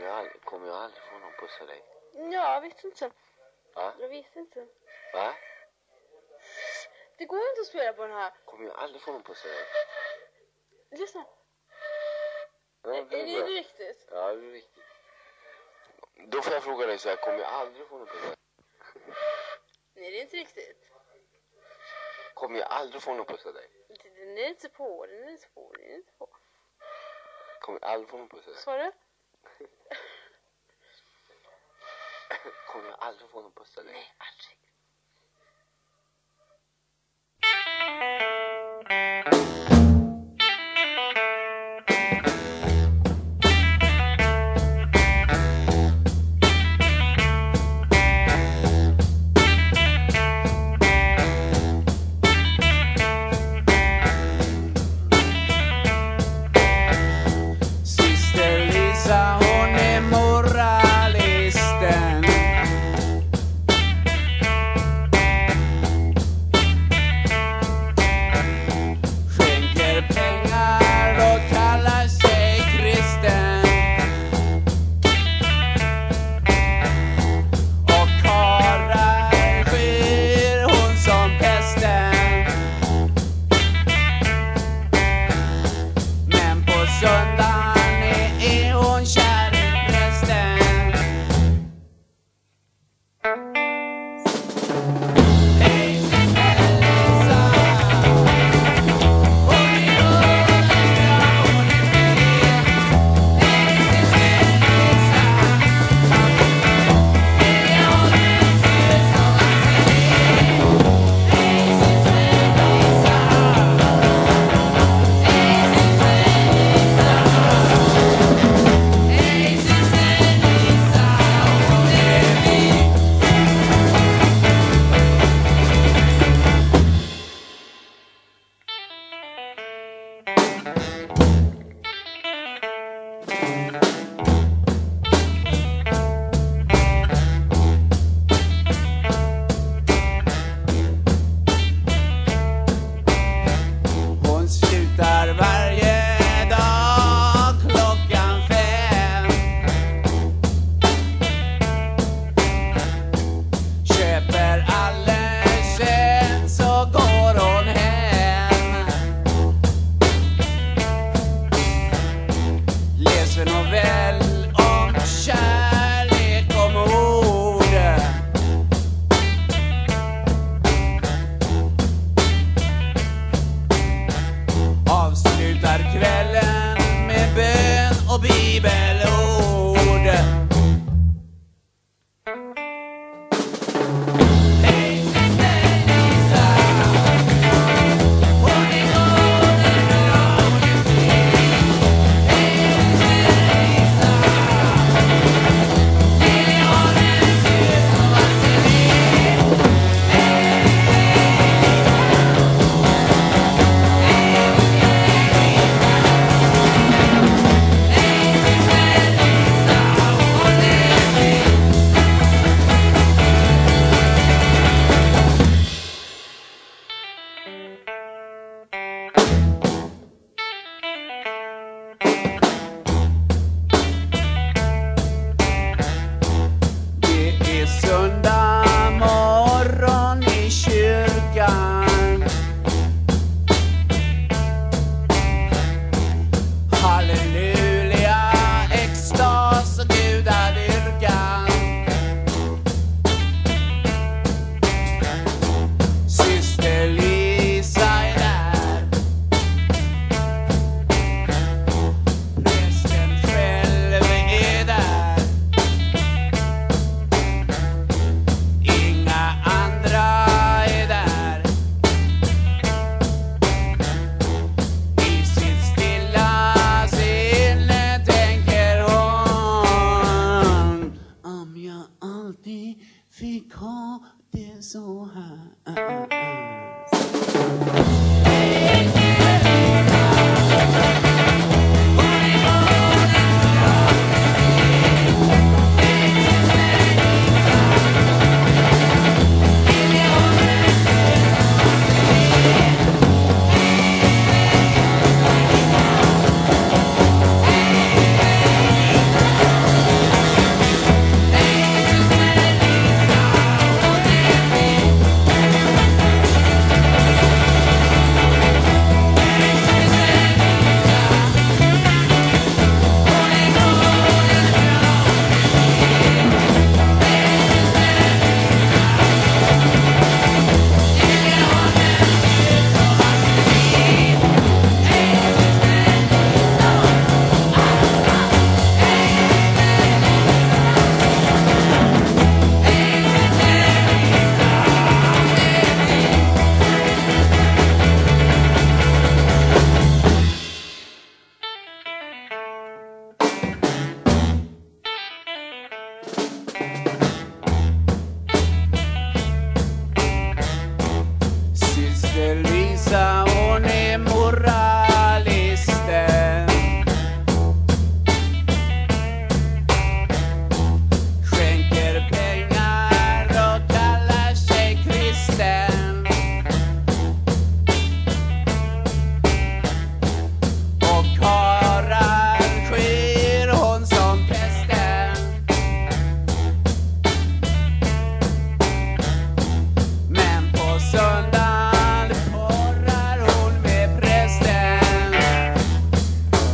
kommer jag aldrig få någon pussa dig? Ja, jag vet inte. Va? Jag vet inte. Va? Det går inte att spela på den här. Kommer jag aldrig få någon pussa dig? Lyssna. Ja, Är det riktigt? Ja, det är riktigt. Då får jag fråga dig så här, kommer jag aldrig få någon pussa dig? Nej, det är inte riktigt. Kommer jag aldrig få någon pussa dig? Den är inte på, den är inte på, den är inte på. Kommer jag aldrig få någon pussa dig? Sa du? Kommer jag aldrig få någon pussa dig? Nej, aldrig.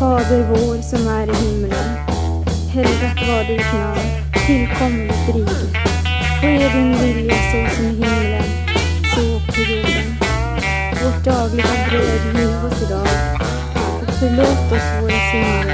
Fader vår som är i himlen. Helgat var ditt namn. Tillkom ditt rike. Ske din vilja så som i himlen, så på jorden. Vårt dagliga bröd giv oss idag. Och förlåt oss våra synder